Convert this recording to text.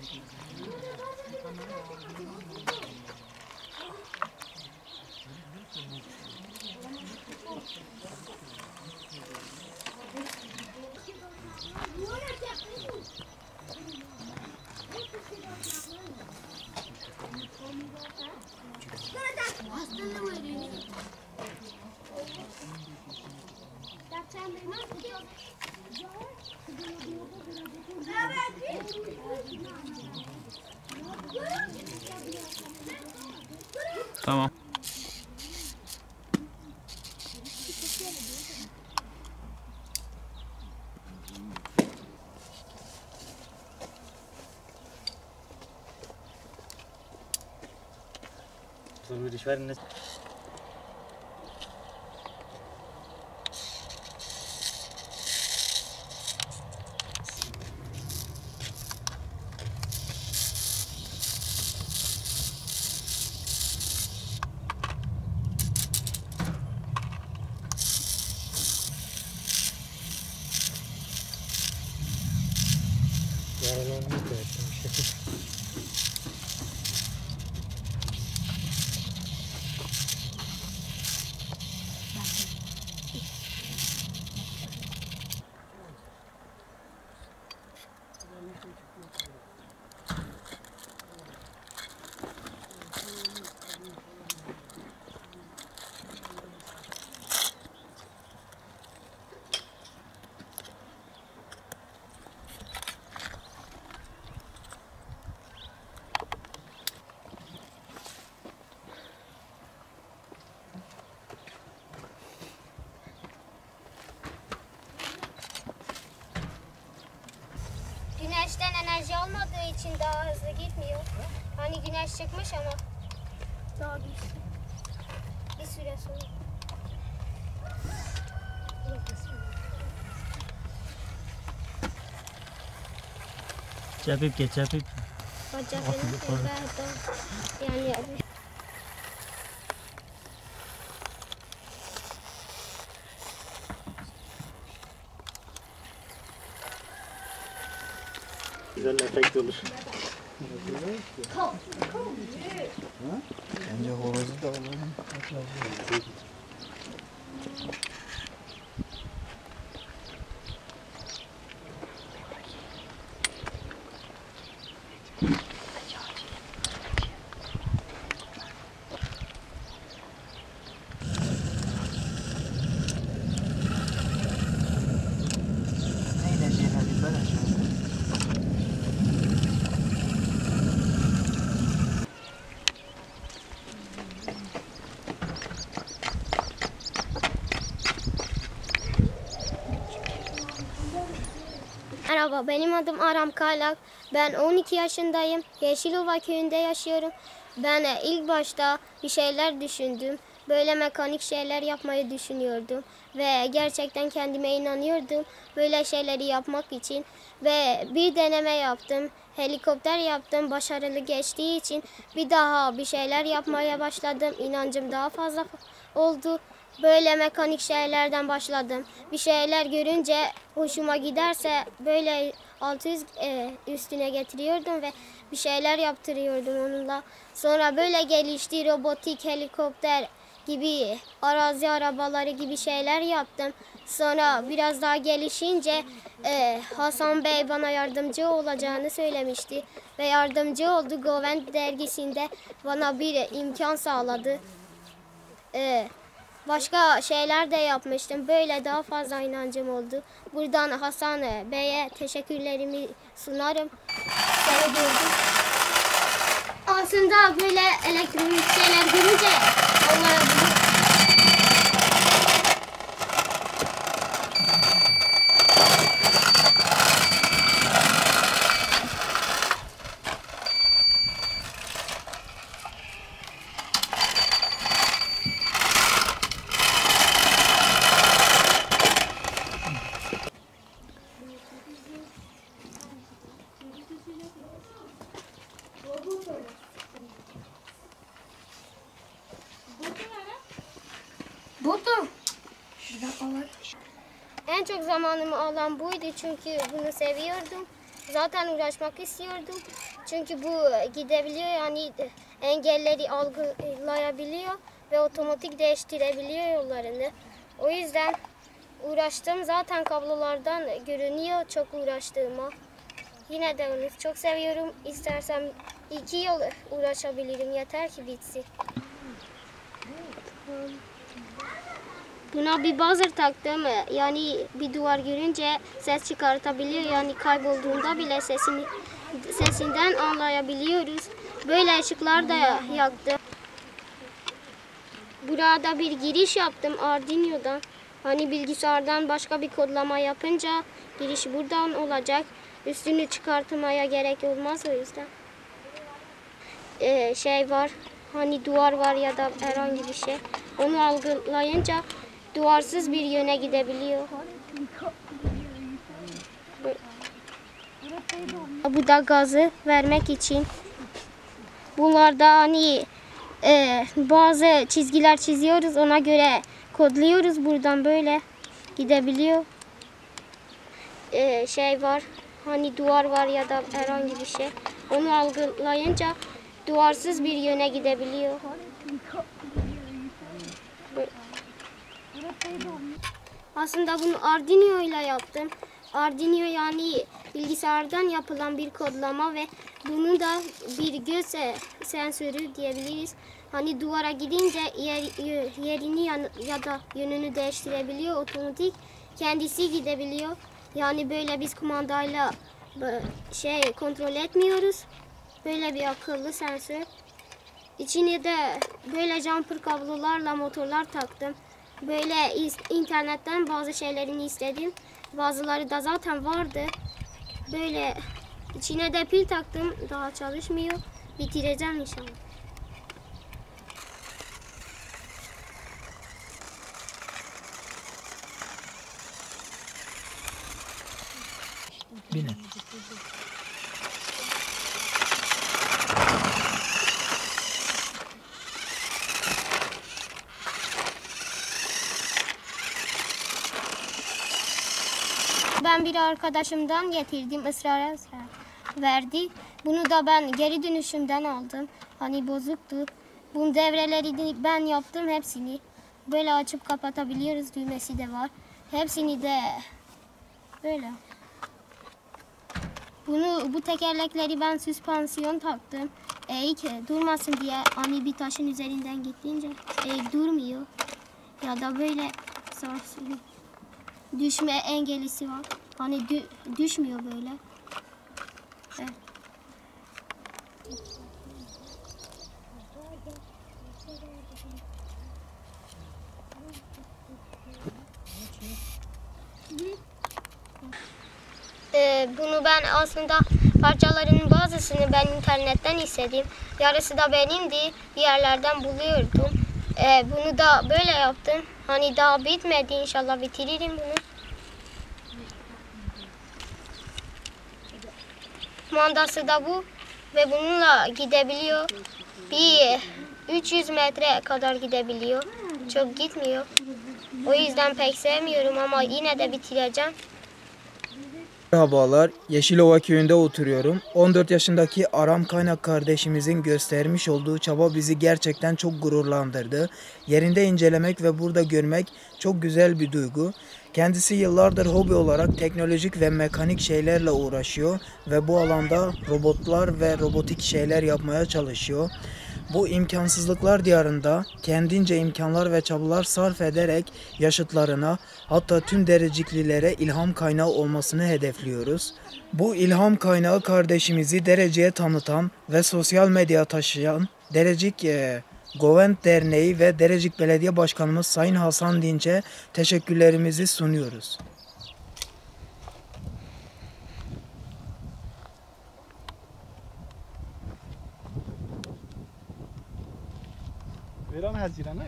Tamam. Soll ich werden nicht. Güneşten enerji olmadığı için daha hızlı gitmiyor. Hani güneş çıkmış ama daha bir süre sonra. Capip ke capip. Yani Güzel efekt olur. Bence horozu da alalım. Merhaba, benim adım Aram Kaylak. Ben 12 yaşındayım. Yeşilova köyünde yaşıyorum. Ben ilk başta bir şeyler düşündüm. Böyle mekanik şeyler yapmayı düşünüyordum. Ve gerçekten kendime inanıyordum böyle şeyleri yapmak için. Ve bir deneme yaptım. Helikopter yaptım. Başarılı geçtiği için bir daha bir şeyler yapmaya başladım. İnancım daha fazla oldu. Böyle mekanik şeylerden başladım. Bir şeyler görünce hoşuma giderse böyle 600 üstüne getiriyordum ve bir şeyler yaptırıyordum onunla. Sonra böyle gelişti, robotik helikopter gibi, arazi arabaları gibi şeyler yaptım. Sonra biraz daha gelişince Hasan Bey bana yardımcı olacağını söylemişti. Ve yardımcı oldu. Govend dergisinde bana bir imkan sağladı. Başka şeyler de yapmıştım. Böyle daha fazla inancım oldu. Buradan Hasan Bey'e teşekkürlerimi sunarım. Seni gördüm. Aslında böyle elektronik şeyler görünce onlara buldum. En çok zamanımı alan buydu çünkü bunu seviyordum. Zaten uğraşmak istiyordum. Çünkü bu gidebiliyor, yani engelleri algılayabiliyor ve otomatik değiştirebiliyor yollarını. O yüzden uğraştım. Zaten kablolardan görünüyor çok uğraştığıma. Yine de onu çok seviyorum. İstersem 2 yıl uğraşabilirim. Yeter ki bitsin. Buna bir buzzer taktım. Yani bir duvar görünce ses çıkartabiliyor. Yani kaybolduğunda bile sesinden anlayabiliyoruz. Böyle ışıklar da yaktım. Burada bir giriş yaptım Arduino'dan. Hani bilgisayardan başka bir kodlama yapınca giriş buradan olacak. Üstünü çıkartmaya gerek olmaz o yüzden. Şey var, hani duvar var ya da herhangi bir şey. Onu algılayınca duvarsız bir yöne gidebiliyor. Bu da gazı vermek için. Bunlarda hani bazı çizgiler çiziyoruz, ona göre kodluyoruz, buradan böyle gidebiliyor. Şey var, hani duvar var ya da herhangi bir şey. Onu algılayınca duvarsız bir yöne gidebiliyor. Aslında bunu Arduino ile yaptım. Arduino yani bilgisayardan yapılan bir kodlama ve bunu da bir göz sensörü diyebiliriz. Hani duvara gidince yerini ya da yönünü değiştirebiliyor, otomatik kendisi gidebiliyor. Yani böyle biz kumandayla kontrol etmiyoruz. Böyle bir akıllı sensör. İçine de böyle jumper kablolarla motorlar taktım. Böyle internetten bazı şeylerini istedim. Bazıları da zaten vardı. Böyle içine de pil taktım. Daha çalışmıyor. Bitireceğim inşallah. Binin. Ben bir arkadaşımdan getirdim, ısrar verdi. Bunu da ben geri dönüşümden aldım. Hani bozuktu. Bunun devrelerini ben yaptım hepsini. Böyle açıp kapatabiliyoruz, düğmesi de var. Hepsini de böyle. Bu tekerlekleri ben süspansiyon taktım. Eğik durmasın diye, hani bir taşın üzerinden gittiğince eğik durmuyor. Ya da böyle sarsılıyor. Düşme engelisi var. Hani düşmüyor böyle. Evet. Bunu ben aslında parçalarının bazısını ben internetten istedim. Yarısı da benimdi. Bir yerlerden buluyordum. Bunu da böyle yaptım. Hani daha bitmedi, inşallah bitiririm bunu. Kumandası da bu ve bununla gidebiliyor. Bir 300 metre kadar gidebiliyor. Çok gitmiyor. O yüzden pek sevmiyorum ama yine de bitireceğim. Merhabalar, Yeşilova köyünde oturuyorum. 14 yaşındaki Aram Kaynak kardeşimizin göstermiş olduğu çaba bizi gerçekten çok gururlandırdı. Yerinde incelemek ve burada görmek çok güzel bir duygu. Kendisi yıllardır hobi olarak teknolojik ve mekanik şeylerle uğraşıyor ve bu alanda robotlar ve robotik şeyler yapmaya çalışıyor. Bu imkansızlıklar diyarında kendince imkanlar ve çabalar sarf ederek yaşıtlarına, hatta tüm Dereciklilere ilham kaynağı olmasını hedefliyoruz. Bu ilham kaynağı kardeşimizi Derece'ye tanıtan ve sosyal medya taşıyan Derecik Govent Derneği ve Derecik Belediye Başkanımız Sayın Hasan Dinç'e teşekkürlerimizi sunuyoruz. Verem Haziran'a.